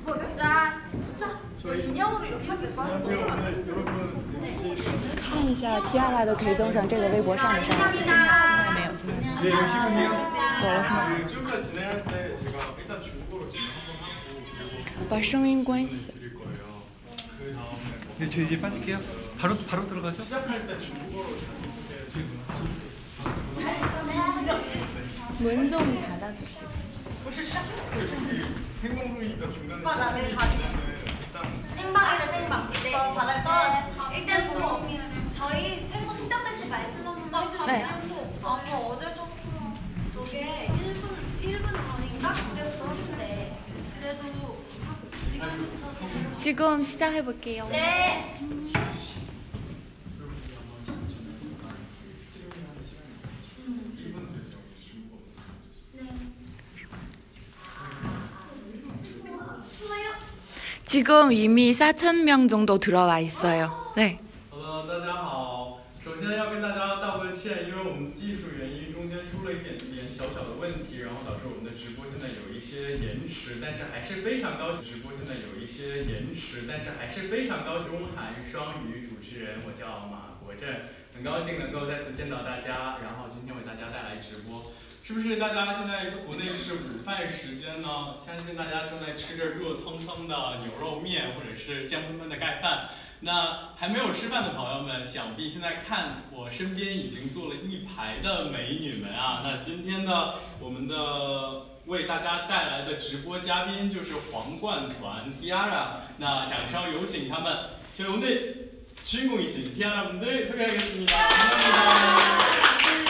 자, 인형으로 이렇게 할까? 看一下 Tiara 的可以登上这个微博上的账号，现在没有，现在有了是吗？ 지금까지 진행할 때 제가 일단 중국어로 진행 한번 하고 把声音关小。 드릴 거예요. 그 다음에 네, 저 이제 빠질게요. 바로 들어가죠. 시작할 때 중국어로 자기소개 문 좀 닫아주시고. 생방송이니까 중간에 오빠, 나 내일 가지. 일단 생방이래 생방. 이거 바닥 떨어져. 일단 또 저희 생방 시작할 때 말씀 한 번만 해주세요. 네. 저 어제도 저게 1분 전인가? 그때부터 하는데 그래도 지금부터 지금 시작해 볼게요. 네. 지금 이미 4,000명 정도 들어와 있어요. 네. 大家好，首先要跟大家道个歉，因为我们技术原因中间出了一点小小的问题，然后导致我们的直播现在有一些延迟，但是还是非常高兴。直播现在有一些延迟，但是还是非常高兴。中韩双语主持人，我叫马国振，很高兴能够再次见到大家，然后今天为大家带来直播。 是不是大家现在国内是午饭时间呢？相信大家正在吃着热腾腾的牛肉面，或者是香喷喷的盖饭。那还没有吃饭的朋友们，想必现在看我身边已经坐了一排的美女们啊。那今天的我们的为大家带来的直播嘉宾就是皇冠团 Tiara。那掌声有请他们。저희 오늘 주인공이신 Tiara 분들 소개하겠습니다. 감사합니다.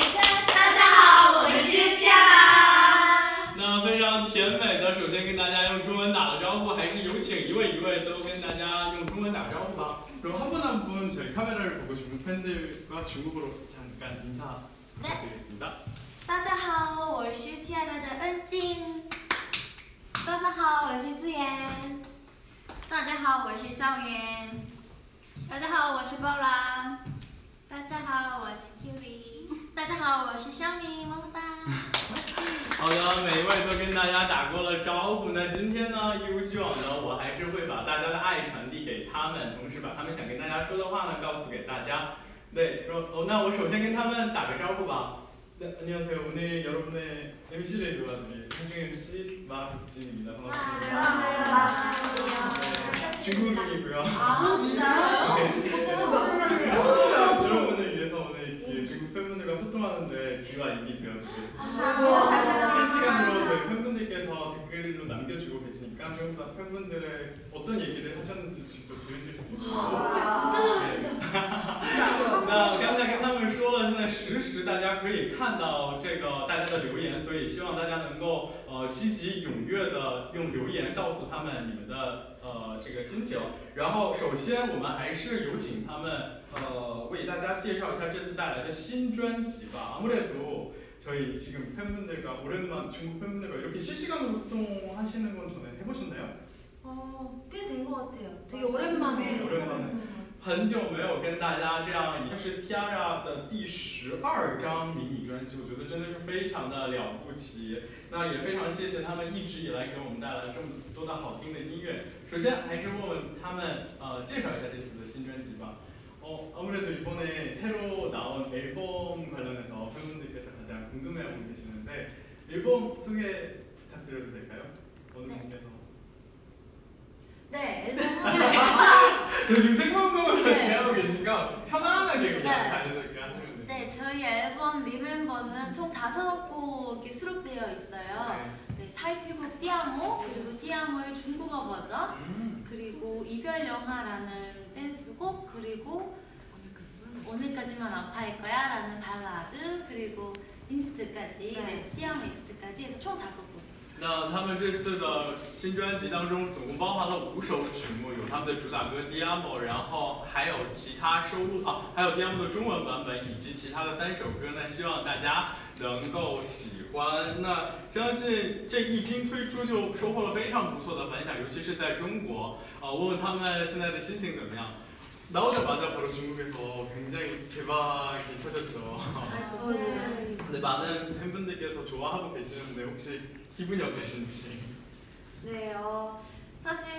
那非常甜美的，首先跟大家用中文打个招呼，还是有请一位一位都跟大家用中文打个招呼吧。그럼 한 분 한 분 저희 카메라를 보고 중국 팬들과 중국어로 잠깐 인사 부탁드리겠습니다. 大家好，我是Tiara的恩静。大家好，我是智妍。大家好，我是邵媛。大家好，我是包拉。大家好，我是 Kiri。大家好，我是小米，么么哒。 好的，每一位都跟大家打过了招呼。那今天呢，一如既往的，我还是会把大家的爱传递给他们，同时把他们想跟大家说的话呢，告诉给大家。对，那我首先跟他们打个招呼吧。 네, 안녕하세요. 오늘 여러분의 MC를 도와드릴 상중 MC 마국진입니다. 반갑습니다. 안녕하세요. 중국인이고요. 아, 진짜요? 네. 여러분을 위해서 오늘 중국 팬분들과 소통하는데 귀와 입이 되어드리겠습니다. 실시간으로 저희 팬분들께서 댓글로 남겨주고 계시니까 전부 팬분들의 어떤 얘기를 하셨는지 직접 들으실 수 있어요. 진짜 잘하시다. 那刚才跟他们说了，现在实时大家可以看到这个大家的留言，所以希望大家能够积极踊跃的用留言告诉他们你们的这个心情。然后首先我们还是有请他们为大家介绍一下这次带来的新专辑吧。 아무래도 저희 지금 팬분들과 오랜만 중국 팬분들과 이렇게 실시간으로 소통하시는 건 전에 해보셨나요? 꽤 된 것 같아요. 되게 오랜만에. 很久没有跟大家这样，这是 Tiara 的第12张迷你专辑，我觉得真的是非常的了不起。那也非常谢谢他们一直以来给我们带来这么多的好听的音乐。首先还是问问他们介绍一下这次的新专辑吧。아무래도 이번에 새로 나온 앨범 관련해서 팬분들께서 가장 궁금해하고 계시는데 앨범 소개 부탁드려도 될까요? 어느 분께서? 네, 앨범은 저 지금 생방송을 진행하고 계시니까 편안하게 그냥 네. 자연스럽게 하시면 돼요. 네, 저희 앨범 리멤버는 총 5곡이 수록되어 있어요. 네, 타이틀곡 띠아모, 그리고 띠아모의 중국어 버전, 그리고 이별 영화라는 댄스곡, 그리고 오늘까지만 아파할 거야 라는 발라드, 그리고 인스트까지, 네, 띠아모 인스트까지 해서 총 5곡. 那他们这次的新专辑当中，总共包含了5首曲目，有他们的主打歌《Diamo》，然后还有其他收录还有《Diamo》的中文版本，以及其他的3首歌。那希望大家能够喜欢。那相信这一经推出就收获了非常不错的反响，尤其是在中国。问问他们现在的心情怎么样？ 나오자마자 바로 중국에서 굉장히 대박이 터졌죠. 네, 많은 팬분들께서 좋아하고 계시는데 혹시 기분이 어떠신지? 네, 사실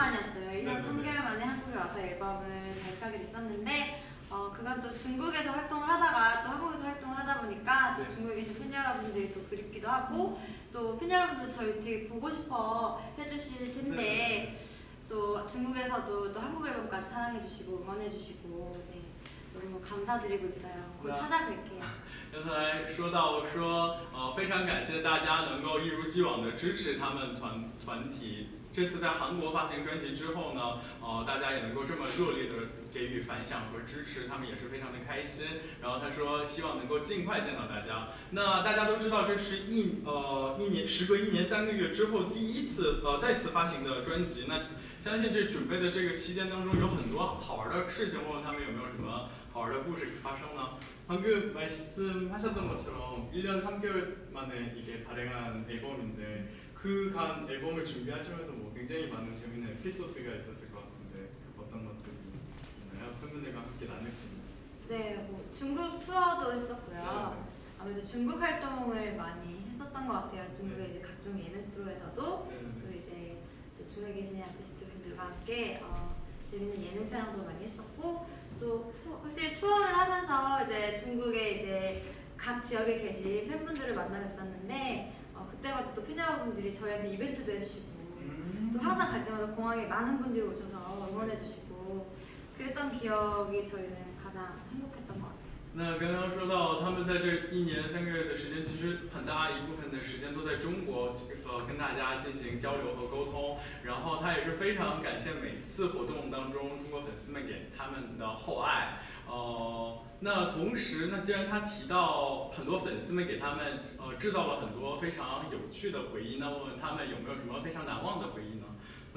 만이었어요. 1년 네네네. 3개월 만에 한국에 와서 앨범을 발표하게 됐었는데 그간 또 중국에서 활동을 하다가 또 한국에서 활동을 하다 보니까 또 네. 중국에 계신 팬 여러분들이 또 그립기도 하고 또 팬 여러분들 저희 되게 보고 싶어 해주실 텐데 네. 또 중국에서도 또 한국 앨범까지 사랑해주시고 응원해주시고 네, 너무 감사드리고 있어요. 곧 네. 찾아뵐게요. 刚才说到说，非常感谢大家能够一如既往的支持他们团体。这次在韩国发行专辑之后呢，大家也能够这么热烈的给予反响和支持，他们也是非常的开心。然后他说希望能够尽快见到大家。那大家都知道这是时隔1年3个月之后第一次再次发行的专辑。那相信这准备的这个期间当中有很多好玩的事情，问问他们有没有什么好玩的故事发生呢？ 방금 말씀하셨던 것처럼 1년 3개월 만에 이게 발행한 앨범인데 그간 앨범을 준비하시면서 뭐 굉장히 많은 재밌는 에피소드가 있었을 것 같은데 어떤 것들이 있나요? 팬분들과 함께 나눌 수 있는. 네, 뭐 중국 투어도 했었고요. 네. 아무래도 중국 활동을 많이 했었던 것 같아요. 중국의 이제 각종 예능 프로에서도 또 이제 또 중국에 계신 아티스트 분들과 함께 재밌는 예능 촬영도 많이 했었고 또 확실히 투어를 하면서 이제 중국에 이제 각 지역에 계신 팬분들을 만나뵀었는데 그때마다 또 팬 여러분들이 저희한테 이벤트도 해주시고 또 항상 갈 때마다 공항에 많은 분들이 오셔서 응원해주시고 그랬던 기억이 저희는 가장 행복했던 것 같아요. 那刚刚说到他们在这1年3个月的时间，其实很大一部分的时间都在中国，跟大家进行交流和沟通。然后他也是非常感谢每次活动当中中国粉丝们给他们的厚爱。那同时，那既然他提到很多粉丝们给他们制造了很多非常有趣的回忆，那问问他们有没有什么非常难忘的回忆呢？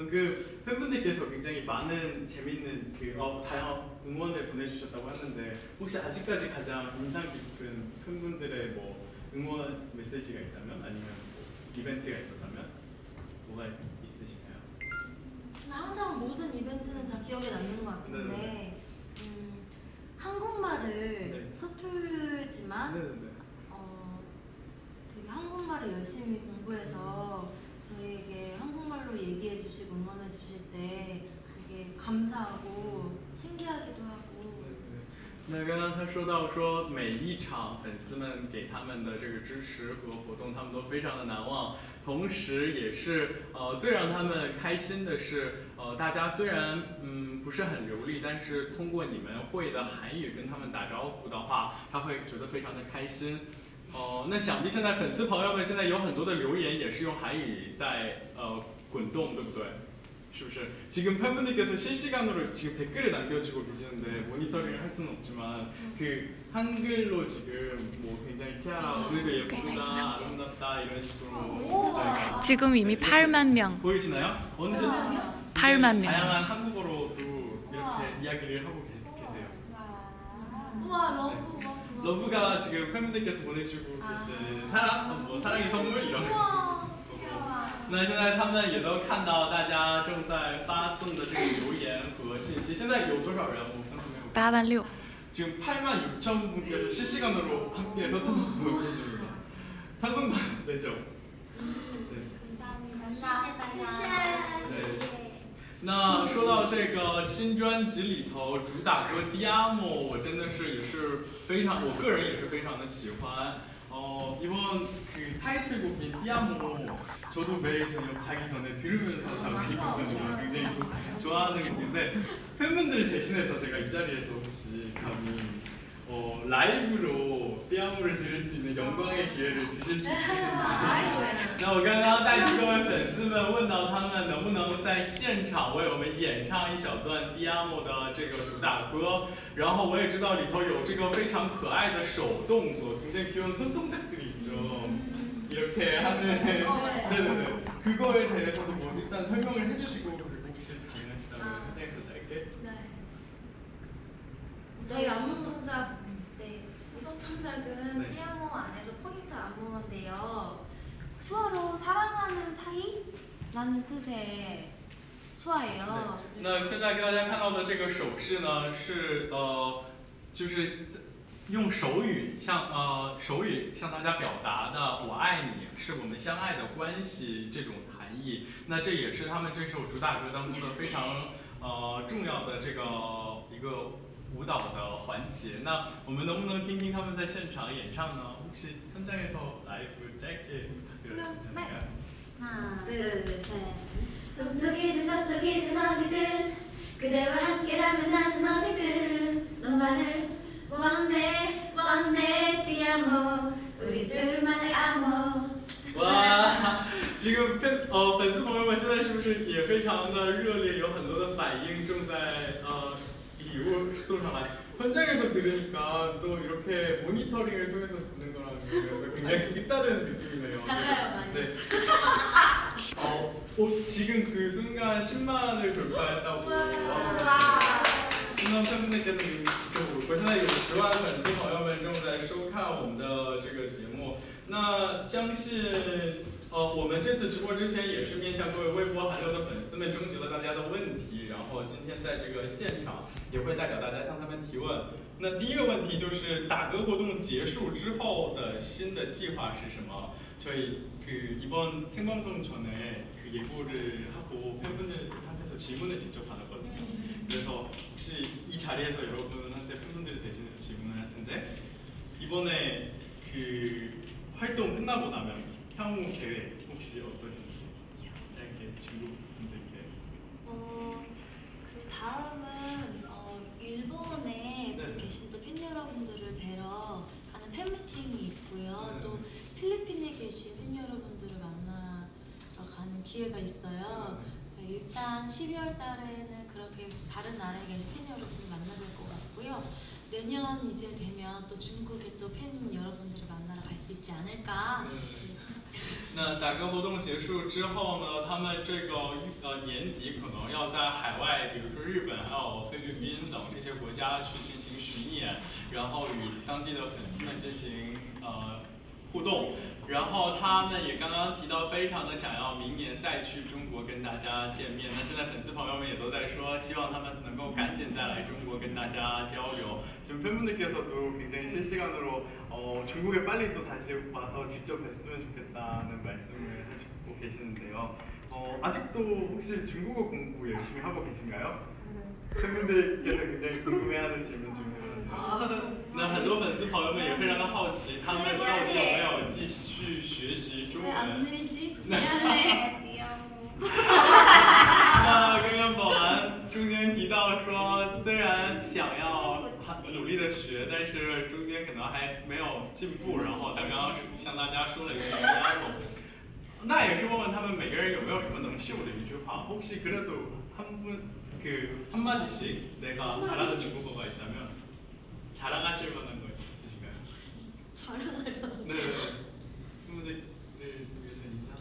그 팬분들께서 굉장히 많은 재밌는 다양한 응원을 보내주셨다고 했는데 혹시 아직까지 가장 인상 깊은 팬분들의 뭐 응원 메시지가 있다면 아니면 뭐 이벤트가 있었다면 뭐가 있으신가요? 항상 모든 이벤트는 다 기억에 남는 것 같은데 한국말을 네. 서툴지만 네네네. 되게 한국말을 열심히 공부해서 저희에게 한국말로 얘기해 주시고 응원해 주실 때 되게 감사하고 신기하기도 하고 那刚刚他说到说每一场粉丝们给他们的这个支持和活动，他们都非常的难忘。同时，也是最让他们开心的是，大家虽然不是很流利，但是通过你们会的韩语跟他们打招呼的话，他会觉得非常的开心。那想必现在粉丝朋友们现在有很多的留言也是用韩语在滚动，对不对？ 是不是? 지금 팬분들께서 실시간으로 지금 댓글을 남겨주고 계시는데 모니터링을 할 수는 없지만 그 한글로 지금 뭐 굉장히 티아라 오늘도 예쁘다 아름답다 이런 식으로 지금 이미 8만 명. 보이시나요? 언제 8만 명. 다양한 한국어로도 이렇게 이야기를 하고 계세요. 우와 러브 러브가 지금 팬분들께서 보내주고 계신 사랑, 뭐 사랑의 선물 이런 거. 那现在他们也都看到大家正在发送的这个留言和信息。现在有多少人？我刚才没有。 8만 6. 지금 8만 6천 분께서 실시간으로 함께 소통하고 계십니다. 방송 되죠? 네. 那说到这个新专辑里头主打歌《Diamo》，我真的是也是非常，我个人也是非常的喜欢。 이번 그 타이틀곡인 띠아모 저도 매일 저녁 자기 전에 들으면서 자고 있거든요. 굉장히 좋아하는 곡인데 팬분들 대신해서 제가 이 자리에서 혹시 감히 라이브로 띠아모를 들을 수 있는 영광의 기회를 주실 수 있으신지 那我刚刚带着各位粉丝们问到他们能不能在现场为我们演唱一小段 Diamo 的这个主打歌，然后我也知道里头有这个非常可爱的手动作，굉장히 귀여운 손동작들이 있죠. 이렇게 하는 네네네 그거에 대해서도 뭐 일단 설명을 해주시고 그리고 혹시 가능하시다면 그냥 더 짧게. 저희 안무 동작 이 손동작은 네. 띠아모 안에서 포인트 안무인데요. 수화로 사랑하는 사이? 라는 뜻의 수화예요. 那现在给大家看到的这个手势呢，是就是用手语向大家表达的"我爱你"是我们相爱的关系这种含义。那这也是他们这首主打歌当中的非常重要的这个一个舞蹈的环节。那我们能不能听听他们在现场演唱呢？혹시 현장에서 라이브 짧게 부탁드려도 괜찮을까요? 하나, 둘, 셋. 동쪽이든 서쪽이든 어디든 그대와 함께라면 나는 어디든 너만을 원해 원해 디아모 우리 둘만의 아모. 와， 지금粉丝朋友们现在是不是也非常的热烈，有很多的反应，正在礼物送上来。 현장에서 들으니까 또 이렇게 모니터링을 통해서 듣는 거랑 굉장히 색다른 느낌이네요. 달라요, 많이. 네. 지금 그 순간 10만을 돌파했다고. 10万팬분들께서 지켜보고 있고， 现在有10万粉丝朋友们正在收看我们的这个节目。那相信。 我们这次直播之前也是面向各位微博韩流的粉丝们征集了大家的问题，然后今天在这个现场也会代表大家向他们提问。那第一个问题就是打歌活动结束之后的新的计划是什么？ 저희 이번 생방송 전에 예고를 하고 팬분들한테서 질문을 직접 받았거든요. 그래서 혹시 이 자리에서 여러분한테 팬분들이 대신해서 질문을 할 텐데 이번에 그 활동 끝나고 나면 향후 계획 혹시 어떠신지 짧게 중국 분들께. 그 다음은 일본에 네. 계신 또 팬 여러분들을 뵈러 가는 팬미팅이 있고요. 네. 또 필리핀에 계신 팬 여러분들을 만나러 가는 기회가 있어요. 네, 일단 12월 달에는 그렇게 다른 나라에 계신 팬 여러분들 만나 뵐 것 같고요. 내년 이제 되면 또 중국에 또 팬 여러분들을 만나러 갈 수 있지 않을까. 那打歌活动结束之后呢，他们这个年底可能要在海外，比如说日本还有菲律宾等这些国家去进行巡演，然后与当地的粉丝们进行互动。然后他们也刚刚提到，非常的想要明年再去中国跟大家见面。那现在粉丝朋友们也都在说，希望他们能够赶紧再来中国跟大家交流。 지금 팬분들께서도 굉장히 실시간으로 중국에 빨리 또 다시 와서 직접 뵀으면 좋겠다는 말씀을 하시고 계시는데요. 아직도 혹시 중국어 공부 열심히 하고 계신가요? 팬분들께서 굉장히 궁금해하는 질문 중에 하나인데요. 那很多粉丝朋友们也非常的好奇，他们到底有没有继续学习中文？ 那刚刚宝蓝中间提到说，虽然想要努力的学，但是中间可能还没有进步。然后他刚刚向大家说了一个 level， 那也是问问他们每个人有没有什么能秀的一句话。혹시 그래도 한마디씩 내가 잘하는 중국어가 있다면 자랑하실 만한 거 있으신가요? 자랑하요? 네. 팬분들을 위해서 인사.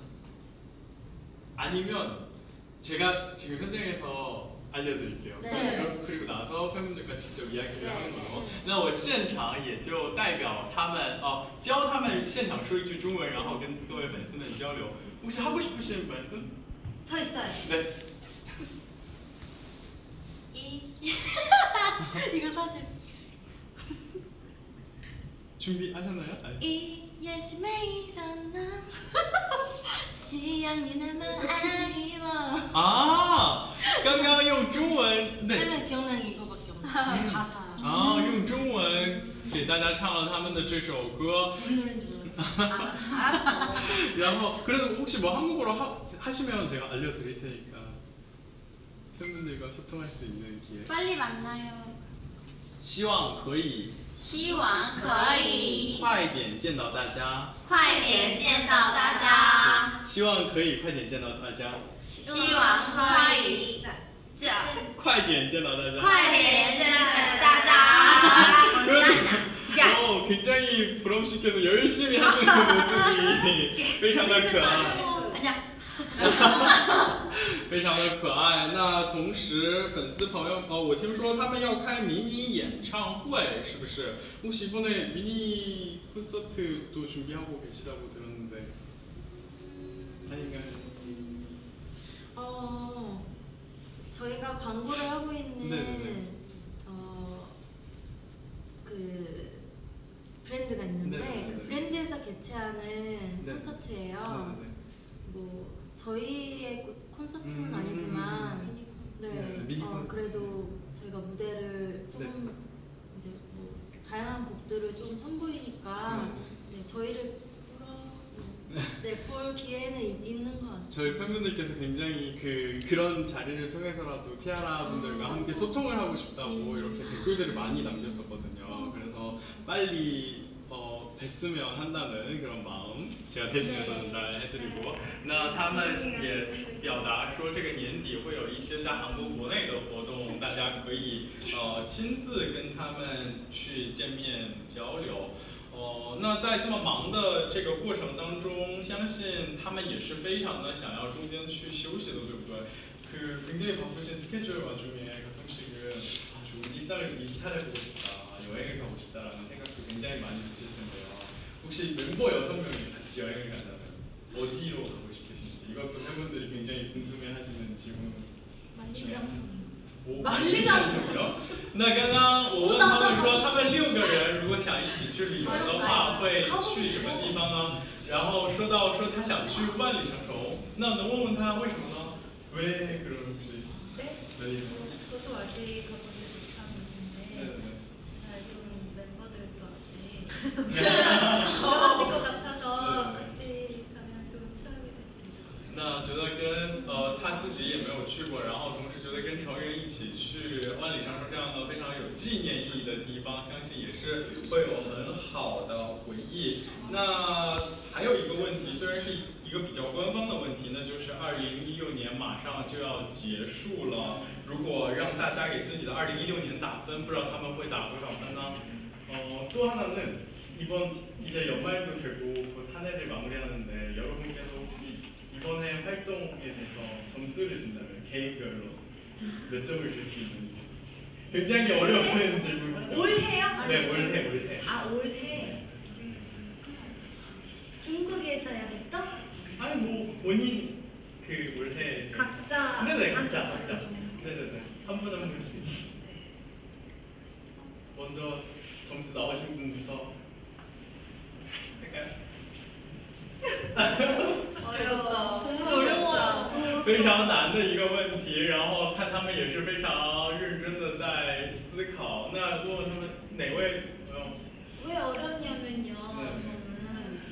아니면 제가 지금 현장에서 알려드릴게요. 네. 그리고 나서 팬분들과 직접 이야기를 하는 거로. 那我现场也就代表他们教他们现场说一句中文，然后跟各位粉丝们交流。혹시 하고 싶으신 말씀? 저 있어요. 네. 이거 사실 준비하셨나요? 이 열심히 일어나 시향이 나면 아리워. 아, 刚刚用中文 네. 제가 기억나는 이거밖에 없어요. 가사. 用中文给大家唱了他们的这首歌。 무슨 노래인지 모르겠어. 알았어. 然后 그래도 혹시 뭐 한국어로 하시면 제가 알려드릴 테니까 팬분들과 소통할 수 있는 기회. 빨리 만나요. 希望可以希望可以快点见到大家。 快点见到大家。 希望可以快点见到大家。 希望可以快点见到大家。 快点见到大家。 굉장히 부럼씨께서 열심히 하시는 모습이 非常的可爱。 非常的可爱。那同时，粉丝朋友我听说他们要开迷你演唱会，是不是？혹시 이번에 미니 콘서트도 준비하고 계시다고 들었는데 아닌가요? 저희가 광고를 하고 있는 네네네. 그 저희의 콘서트는 아니지만 네, 그래도 저희가 무대를 조금 이제 뭐 다양한 곡들을 좀 선보이니까 네, 저희를 볼 기회는 있는 것 같아요. 저희 팬분들께서 굉장히 그런 자리를 통해서라도 티아라 분들과 함께 소통을 하고 싶다고 이렇게 댓글들을 많이 남겼었거든요. 그래서 빨리 뵀으면 한다는 그런 마음 제가 대신해서 전달해드리고 那他们也表达说这个年底会有一些在韩国国内的活动，大家可以亲自跟他们去见面交流。那在这么忙的这个过程当中，相信他们也是非常的想要中间去休息的，对不对？굉장히 바쁘신 스케줄 와중에 가끔씩은 이탈해 보고 싶다, 여행을 가고 싶다라는 생각도 굉장히 많이 드실 텐데요. 혹시 멤버 6명이 같이 여행을 간다면 어디로 가고 싶으신지 이것도 팬분들이 굉장히 궁금해하시는 질문. 만리장성이요? 那刚刚我问他们说，他们6个人如果想一起去旅游的话，会去什么地方呢？然后说他想去万里长城，那能问问他为什么呢？왜 그런지. 네. 저도 아직 가보지 못한 곳인데 좀 멤버들도 아직 몰랐을 것 같아서 같이 가면 좀 추억이 될 수 있을 것 같아요. 那觉得跟他自己也没有去过，然后同时觉得跟成员一起去万里长城这样的非常有纪念意义的地方，相信也是会有很好的回忆。那还有一个问题，虽然是一个比较官方的问题，那就是2016年马上就要结束了。如果让大家给自己的2016年打分，不知道他们会打多少分呢？또 하나는 이번 이제 연말도 되고 곧 한 해를 마무리하는데 여러분께서 혹시 이번에 활동에 대해서 점수를 준다면 개인별로 몇 점을 줄 수 있는지. 굉장히 어려운 질문이죠. 올해요? 네, 올해. 아, 올해. 중국에서 했던? 아니 뭐 본인 올해 각자. 네네 각자. 네네네 한 분 한 분씩. 먼저 점수 나오신 분부터 할까요? 어려워요. 非常难的一个问题，然后看他们也是非常认真的在思考。那问问他们哪位朋友？ 왜 어렵냐면요. 저는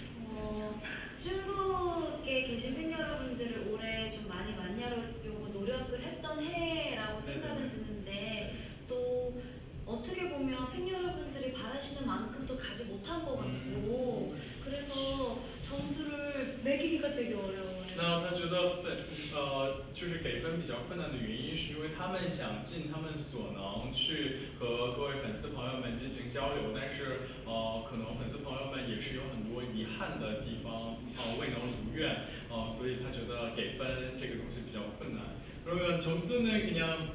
중국에 계신 팬 여러분들을 올해 좀 많이 만나려고 노력을 했던 해라고 생각은 드는데 또 어떻게 보면 팬 여러분들이 바라시는 만큼 또 가지 못한 것 같고 그래서 점수를 매기기가 되게 어려워요. 那他觉得就是给分比较困难的原因，是因为他们想尽他们所能去和各位粉丝朋友们进行交流，但是可能粉丝朋友们也是有很多遗憾的地方，未能如愿，所以他觉得给分这个东西比较困难。그러면 점수는 그냥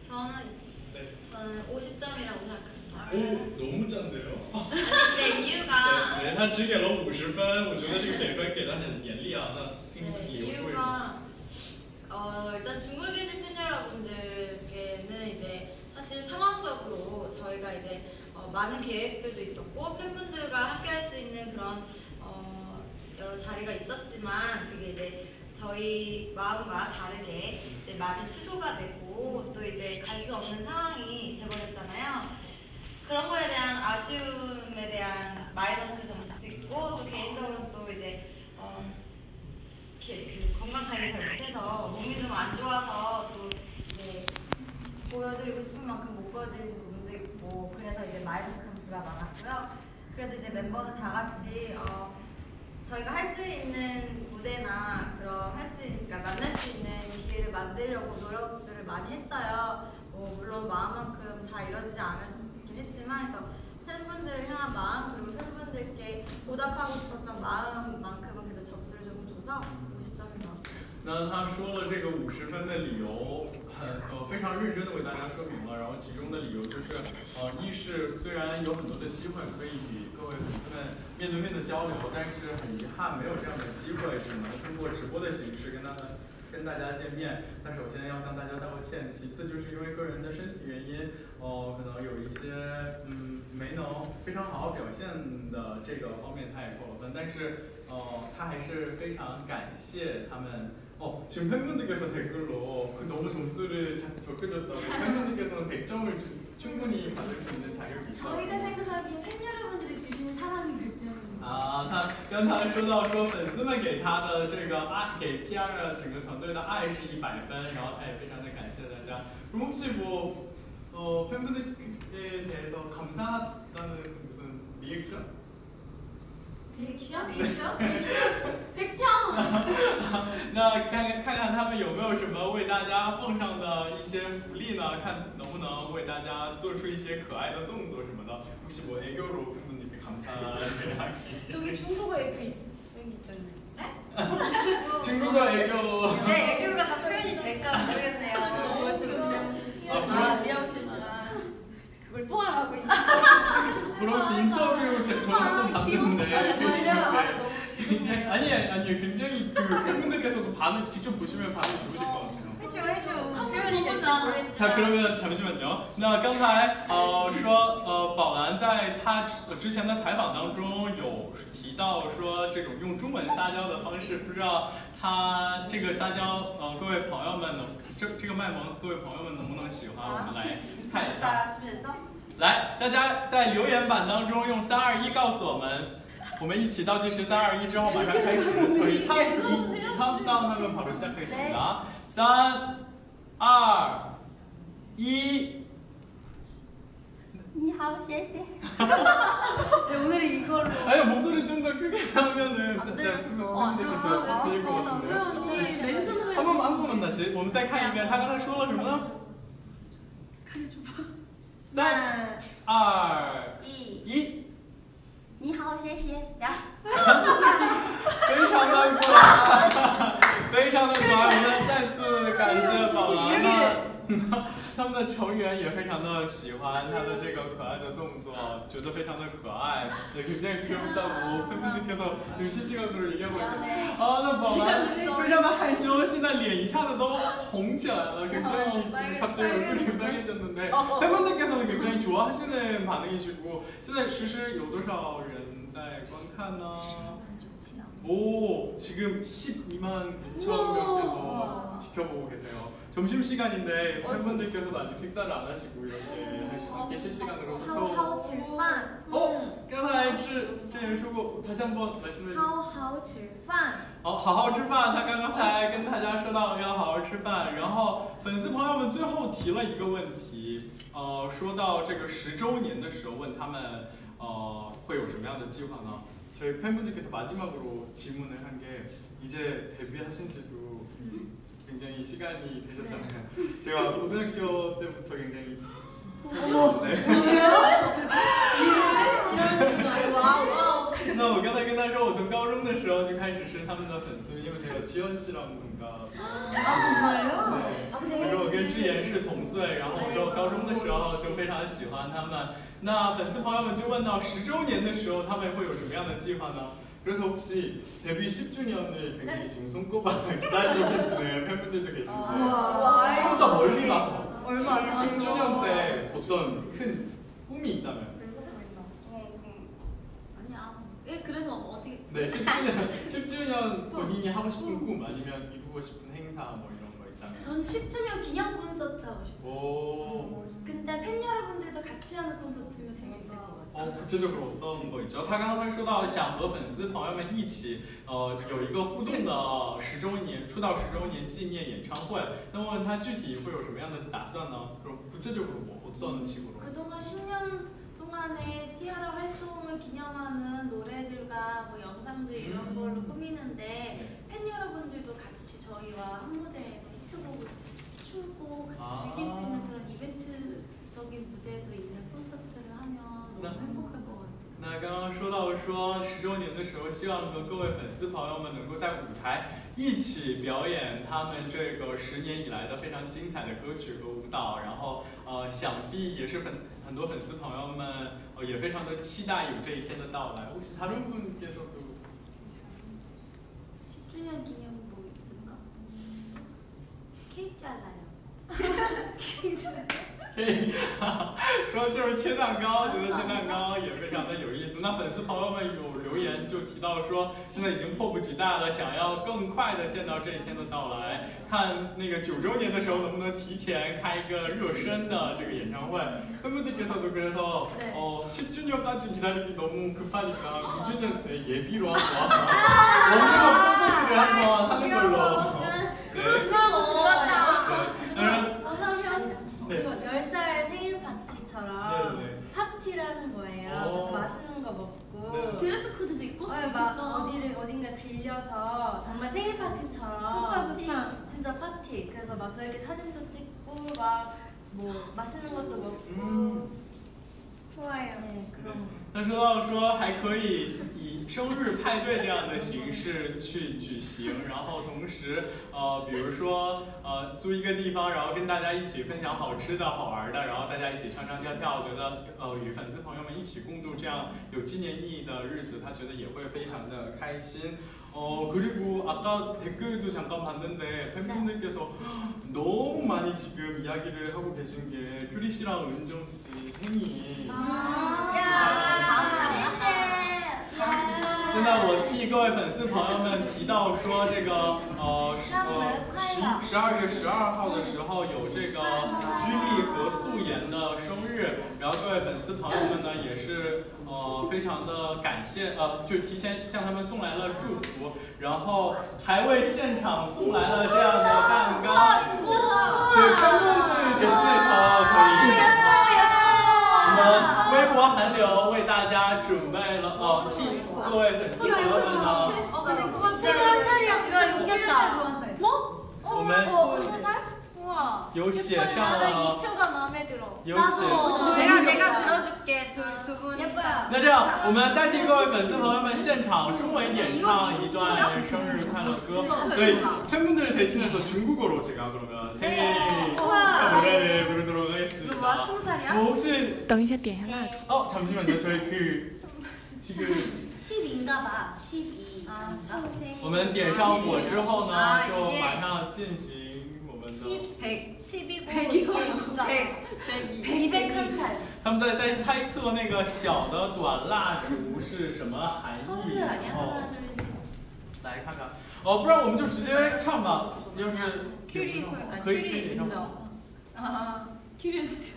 저는 50점이라고 생각합니다. 오, 너무 짠데요? 근데 이유가 对，他只给了50分，我觉得这个给分给得很严厉啊。那 네, 이유가 일단 중국에 계신 팬 여러분들께는 이제 사실 상황적으로 저희가 이제 많은 계획들도 있었고 팬분들과 함께할 수 있는 그런 여러 자리가 있었지만 그게 이제 저희 마음과 다르게 이제 많이 취소가 되고 또 이제 갈 수 없는 상황이 돼버렸잖아요. 그런 거에 대한 아쉬움에 대한 마이너스 점수도 있고 또 개인적으로 또 이제 건강 관리 잘 못해서 몸이 좀 안 좋아서 또 이제 보여드리고 싶은 만큼 못 보여드리는 부분도 있고 그래서 이제 마이너스 점수가 많았고요. 그래도 이제 멤버들 다 같이 저희가 할 수 있는 무대나 그러니까 만날 수 있는 기회를 만들려고 노력들을 많이 했어요. 물론 마음만큼 다 이루어지지 않았긴 했지만 그래서 팬분들을 향한 마음 그리고 팬분들께 보답하고 싶었던 마음만큼은 그래도 점수를 조금 줘서 50점이 나왔어요. 那他说了这个50分的理由，非常认真的为大家说明了。然后其中的理由就是，一是虽然有很多的机会可以与各位粉丝们面对面的交流，但是很遗憾没有这样的机会，只能通过直播的形式跟大家见面。那首先要向大家道个歉，其次就是因为个人的身体原因，可能有一些没能非常好好表现的这个方面他也扣了分，但是他还是非常感谢他们。 지금 팬분들께서 댓글로 너무 점수를 적혀줬다고 팬분들께서는 100점을 충분히 받을 수 있는 자격이 있어요. 저희가 생각하기에 팬 여러분들이 주시는 사랑이 100점입니다. 他刚才说到说粉丝们给他的这个爱，给 T-ara 整个团队的爱是100分，然后他也非常的感謝大家。그럼 혹시 뭐 팬분들에 대해서 감사하다는 무슨 리액션? 100점？ 那看看他们有没有什么为大家奉上的一些福利呢？看能不能为大家做出一些可爱的动作什么的。혹시 뭐 애교로 팬분들께 감사를 하기. 저기 중국어 애교 있잖아요. 네? 중국어 애교. 네, 애교가 다 표현이 될까 모르겠네요. 그걸 포함하고 있는. 그럼 혹시 인터뷰 저는 한번 봤는데 굉장히 굉장히 그 팬분들께서도 반응 직접 보시면 반응 좋으실 것 같아요. 해줘. 표현이 될지 모르겠지만. 자 그러면 잠시만요. 那刚才说宝蓝在他之前的采访当中有提到说这种用中文撒娇的方式，不知道他这个撒娇各位朋友们这个卖萌各位朋友们能不能喜欢？我们来看一下。来，大家在留言板当中用3、2、1告诉我们。 我们一起倒计时3、2、1之后马上开始，저희 3, 2, 1 카운트다운하면 바로 시작하겠습니다. 3, 2, 1. 你好，谢谢. 네, 오늘은 이걸로. 아니 목소리 좀 더 크게 하면은 안 들렸어. 들릴 것 같은데요. 한 번만 다시. 我们再看一遍，他刚才说了什么呢？3、2、1。 你好，谢谢呀。 非常的可爱，非常的可爱。我们再次感谢宝蓝。他们的成员也非常的喜欢他的这个可爱的动作，觉得非常的可爱。네 굉장히 귀엽다고 팬분들께서 지금 실시간으로 얘기하고 있어요. 나宝蓝非常的害羞，现在脸一下子都红起来了，굉장히 지금 갑자기 얼굴이 빨개졌는데 팬분들께서는 굉장히 좋아하시는 반응이시고, 现在实时有多少人在观看呢？ 오, 지금 12만 9천 명께서 지켜보고 계세요. 점심시간인데 팬분들께서도 아직 식사를 안 하시고 이렇게 함께 실시간으로 하오吃饭. 刚才之前说过，다시 한번 말씀해 주세요. 好好吃饭. 好好吃饭，他刚才跟大家说到要好好吃饭，然后粉丝朋友们最后提了一个问题，说到这个10周年的时候，问他们会有什么样的计划呢？ 저희 팬분들께서 마지막으로 질문을 한 게 이제 데뷔하신 지도 굉장히 시간이 되셨잖아요. 제가 고등학교 때부터 굉장히那我刚才跟他说，我从高中的时候就开始是他们的粉丝，因为제가 지현 씨랑 동갑。 정말요? 对，我跟智妍是同岁，然后我高中的时候就非常喜欢他们。那粉丝朋友们就问到10周年的时候，他们会有什么样的计划呢？ 그래서 혹시 데뷔 10주년을 굉장히 지금 손꼽아 기다리고 계시는 팬분들도 계신데 좀 더 멀리 가서 10주년 때 어떤 큰 꿈이 있다면? 아니야. 그래서 어떻게? 네, 10주년 본인이 하고 싶은 꿈 아니면 이루고 싶은 행사 뭐 이런 거 있다면? 전 10주년 기념 콘서트 하고 싶어요. 오. 근데 팬 여러분들도 같이 하는 콘서트면 재밌을 것 같아요. 구체적으로 어떤 거 있죠? 他刚才说到想和粉丝朋友们一起，有一个互动的10周年出道10周年纪念演唱会。那么问他具体会有什么样的打算呢？ 그럼 구체적으로 뭐 어떤 식으로? 그동안 10년 동안의 T-ara 활동을 기념하는 노래들과 뭐 영상들 이런 걸로 꾸미는데 팬 여러분들도 같이 저희와 한 무대에서 히트곡을 추고 같이 즐길 수 있는 그런 이벤트적인 무대도 있는 콘서트를 하면 너무 행복할 것 같아요. 那刚刚说到说10周年的时候，希望和各位粉丝朋友们能够在舞台一起表演他们这个10年以来的非常精彩的歌曲和舞蹈，然后想必也是很多粉丝朋友们也非常的期待有这一天的到来。혹시 다른 분께서도 10주년 기념 뭐 있을까? 케이크 잘라요. 케이크 可以说就是切蛋糕，觉得切蛋糕也非常的有意思。那粉丝朋友们有留言就提到说，现在已经迫不及待了，想要更快的见到这一天的到来，看那个9周年的时候能不能提前开一个热身的这个演唱会。팬분들께서도 그래서 10주년까지 기다리기 너무 급하니까 9주년 때 예비로 한번 원래가 콘서트를 한번 하는 걸로. 그런 줄 네. 그거 10살 생일 파티처럼 파티라는 거예요. 맛있는 거 먹고 드레스 코드도 있고 막 어딘가 빌려서 정말 생일 파티처럼 좋다. 진짜 파티. 그래서 막 저희들 사진도 찍고 막 뭐 맛있는 것도 먹고 좋아요. 네, 그런 他说到说还可以以生日派对这样的形式去举行，然后同时比如说租一个地方，然后跟大家一起分享好吃的好玩的，然后大家一起唱唱跳跳，觉得与粉丝朋友们一起共度这样有纪念意义的日子，他觉得也会非常的开心。 그리고 아까 댓글도 잠깐 봤는데 팬분들께서 너무 많이 지금 이야기를 하고 계신 게 퓨리 씨랑 은정 씨 생일. 现在我替各位粉丝朋友们提到说，这个12月12号的时候有这个居力和素颜的生日，然后各位粉丝朋友们呢也是非常的感谢就提前向他们送来了祝福，然后还为现场送来了这样的蛋糕。对，팬분들 대신해서 저희 微博韩流为大家准备了替各位粉丝朋友们呢。我们有写上了，有写。 내가 들어줄게 두 분. 예뻐요. 那这样，我们代替各位粉丝朋友们现场中文演唱一段生日快乐歌。所以팬분들 대신해서 중국어로 제가 그러면 생일 노래를 부르도록 하겠습니다. 뭐 혹시 等一下点一下蜡烛。 잠시만요. 저희 지금 12인가 봐. 12. 我们点上火之后呢，就马上进行我们的 200한 他们在猜测那个小的短蜡烛是什么含义。来看看，不然我们就直接唱吧。要是可以演唱。 큐리스.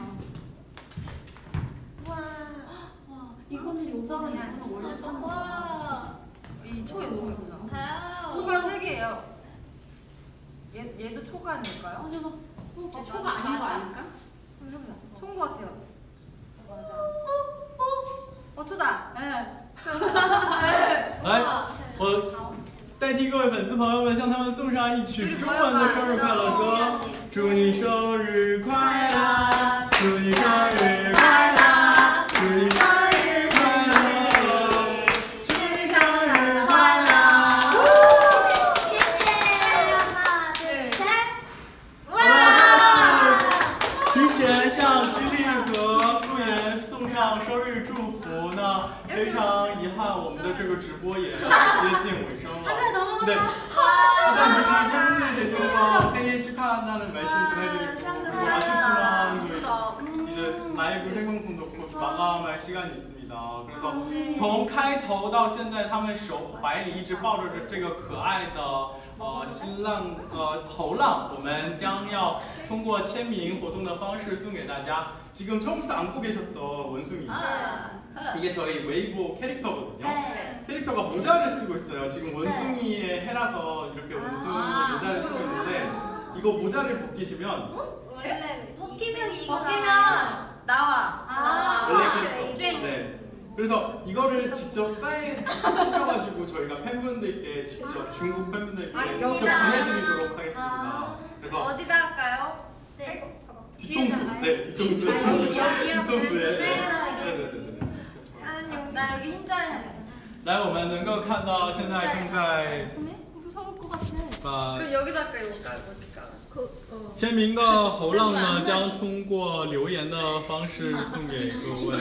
와, 이거는 요정이 아니라 원래 떴는 와. 이 초에 너무 예쁘다. 초가 3개예요. 얘도 초가 아닐까요? 초가 아닌 거 아닐까? 초인 거 같아요. 초다. 네. 来，我代替各位粉丝朋友们向他们送上一曲中文的生日快乐歌。祝你生日快乐，祝你生日快乐，祝你生日快乐，祝你生日快乐。 谢谢。하나, 둘, 셋. 提前向居力和素颜送上生日祝福呢，非常遗憾，我们的这个直播也要接近尾声了。네. 일단 우리 팬분들 계셔서 생일 축하한다는 말씀 전해드리고 아쉽지만 저희 이제 라이브 생방송도 곧 마감할 시간이 있습니다. 그래서 从开头到现在，他们怀里一直抱着这个可爱的新浪猴浪，我们将要通过签名活动的方式送给大家。 지금 처음부터 안고 계셨던 원숭이 이게 저희 웨이보 캐릭터거든요. 캐릭터가 모자를 쓰고 있어요. 지금 원숭이의 해라서 이렇게 원숭이의 모자를 쓰고 있는데 이거 모자를 벗기시면 벗기면 나와. 원래 네. 그래서 이거를 직접 사인하셔가지고 저희가 팬분들께 직접 중국 팬분들께 직접 보내드리도록 하겠습니다. 그래서 어디다 할까요? 뒤통수, 네, 뒤통수에. 네네네. 나 여기 흰자리. 来，我们能够看到现在正在把 여기다 할까요? 여기다. 签名的猴浪呢，将通过留言的方式送给各位。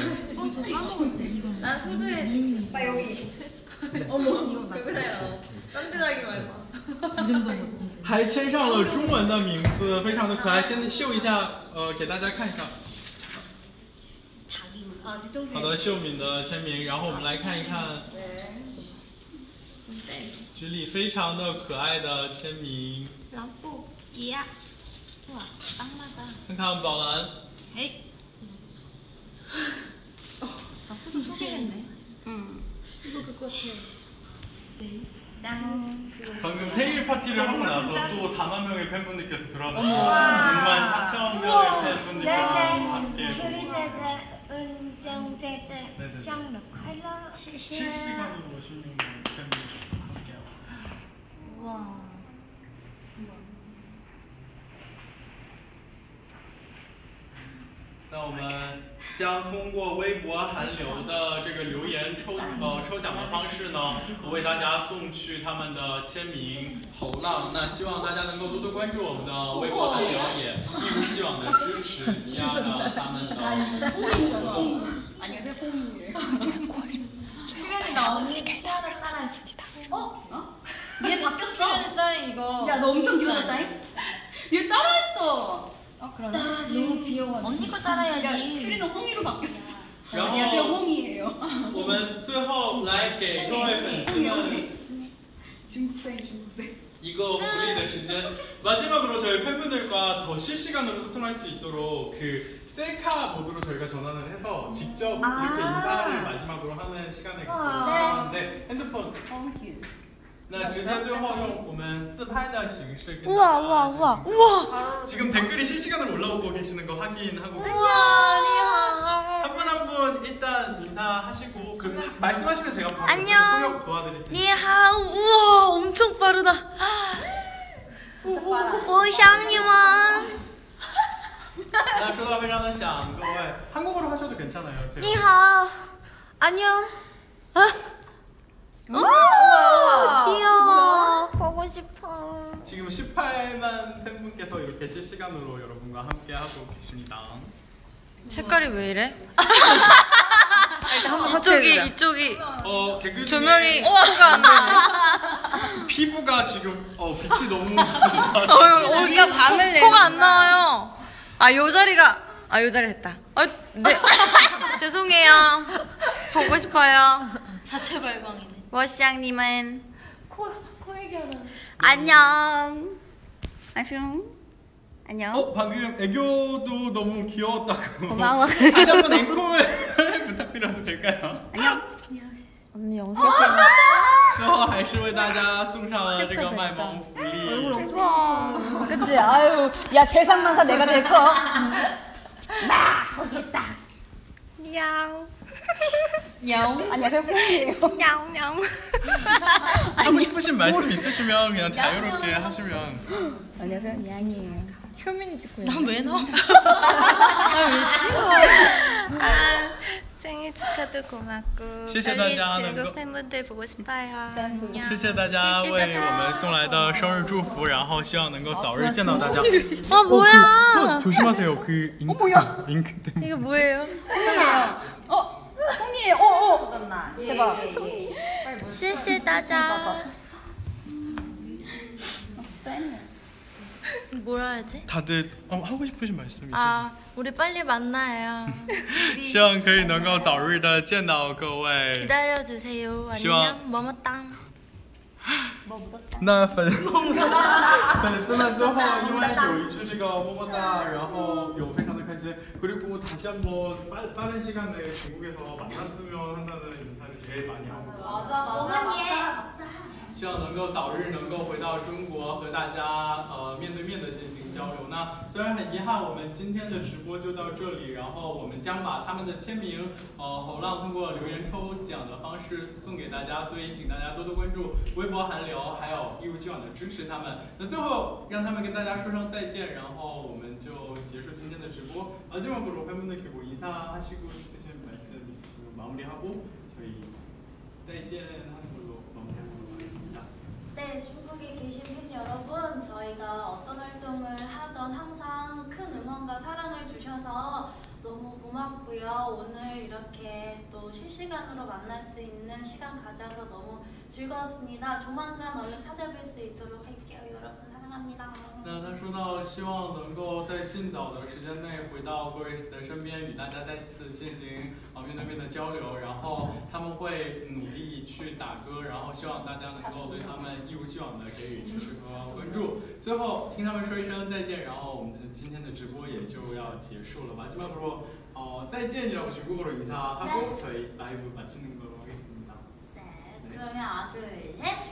난 소주에. 나 여기. 어머, 여기다요. 딴데다기 말고. 还签上了中文的名字，非常的可爱。先秀一下，给大家看一下。 好的，秀敏的签名，然后我们来看一看，直里非常的可爱的签名。 老布呀，哇，当妈的。 看看宝蓝。 방금 생일 파티를 하고 나서 또 4만 명의 팬분들께서 들어와서 6만 4천 명의 팬분들께서 함께 실시간으로 16만 팬분들께서 함께하고. 와. 那我们将通过微博韩流的这个留言抽奖的方式呢，为大家送去他们的签名喉浪。那希望大家能够多多关注我们的微博韩流，也一如既往的支持尼亚的他们的活动。 아니요, 제 홈이에요. 수련이 나오니 따라 따라해줍시다. 얘 바뀌었어. 수련 사인 이거. 야, 너 엄청 귀여웠다잉? 얘 따라했어. 그러네. 너무 귀여워. 언니 거 따라해야지. 야, 슈리는 홍이로 바뀌었어. 然后 안녕하세요, 홍이에요. 我们最后来给各位粉丝们 중국생. 一个福利的时间. 마지막으로 저희 팬분들과 더 실시간으로 소통할 수 있도록 그 셀카 모드로 저희가 전환을 해서 직접 이렇게 인사를 마지막으로 하는 시간을 갖도록 하는데 핸드폰 那直接最后用我们自拍的形式跟大家 우와. 지금 댓글이 실시간으로 올라오고 계시는 거 확인하고 한 분 한 분 일단 인사하시고 그 말씀하시면 제가 바로 안녕. 통역 도와드릴게요. 니하오. 우와, 엄청 빠르다. 진짜 빨라. 我想你们. 나说到非常的想各位 한국어로 하셔도 괜찮아요. 제가. 你好. 안녕. 우와, 귀여워. 보고 싶어. 지금 18만 팬분께서 이렇게 실시간으로 여러분과 함께 하고 계십니다. 색깔이 왜 이래? 확대해주자. 이쪽이 개그 조명이 코가 안 나네. 피부가 지금 빛이 너무 네가 방을 내. 코가 안 나와요. 요 자리 됐다. 네. 죄송해요. 보고 싶어요. 자체 발광이네. 워시양님은 코 얘기하는. 안녕. 안녕. 방금 애교도 너무 귀여웠다고. 고마워. 다시 한번 앵콜 부탁드려도 될까요? 안녕. 언니 영상 最后还是为大家送上了这个卖萌福利。 그치? 아유, 야 세상만사 내가 제일 커. 나 소개했다. 야옹. 야옹. 안녕하세요, 콩이에요. 야옹. 하고 싶으신 말씀 있으시면 그냥 자유롭게 하시면. 안녕하세요, 양이에요. 효민이 찍고 난 왜 나와? 생일 축하도 고맙고 谢谢大家 빨리 중국 팬분들 보고 싶어요. 안녕. 谢谢大家为我们送来的生日祝福，然后希望能够早日见到大家。 뭐야? 조심하세요. 그 잉크 때문에. 이거 뭐예요? 콩이에요. 대박. 谢谢大家. 뭐라 해야지? 다들 하고 싶으신 말씀 있으세요? 우리 빨리 만나요. 希望可以能够早日的见到各位。 기다려주세요. 시원. 안녕. 뭐뭐땅. 那粉丝们最后因为有一次这个么么哒，然后有非常的开心。그리고 다시 한번 빠른 시간에 중국에서 만났으면 한다는 인사를 제일 많이 하고 있습니다. 希望能够早日能够回到中国和大家面对面的进行交流。那虽然很遗憾，我们今天的直播就到这里，然后我们将把他们的签名侯浪通过留言抽奖的方式送给大家，所以请大家多多关注微博韩流，还有一如既往的支持他们。那最后让他们跟大家说声再见，然后我们就结束今天的直播。마지막으로 팬분들께 뭐 인사하시고 싶으신 말씀 있으시면 마무리하고 저희 再见하는 걸로 마무리하도록 하겠습니다. 네, 중국에 계신 팬 여러분, 저희가 어떤 활동을 하던 항상 큰 응원과 사랑을 주셔서 너무 고맙고요. 오늘 이렇게 또 실시간으로 만날 수 있는 시간 가져서 너무 즐거웠습니다. 조만간 얼른 찾아뵐 수 있도록 할게요. 여러분 사랑합니다. 那他说到希望能够在尽早的时间内回到各位的身边，与大家再次进行面对面的交流，然后他们会努力去打歌，然后希望大家能够对他们一如既往的给予支持和关注。最后听他们说一声再见，然后我们的今天的直播也就要结束了。마지막으로再见이라고 중국어로 인사하고 저희 라이브 마치는 걸로 하겠습니다. 네, 그러면 둘, 셋.